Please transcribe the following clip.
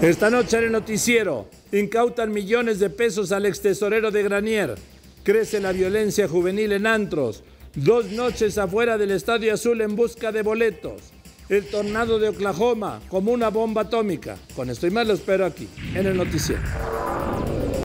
Esta noche en el noticiero, incautan millones de pesos al extesorero de Granier. Crece la violencia juvenil en antros. 2 noches afuera del Estadio Azul en busca de boletos. El tornado de Oklahoma como una bomba atómica. Con esto y más lo espero aquí, en el noticiero.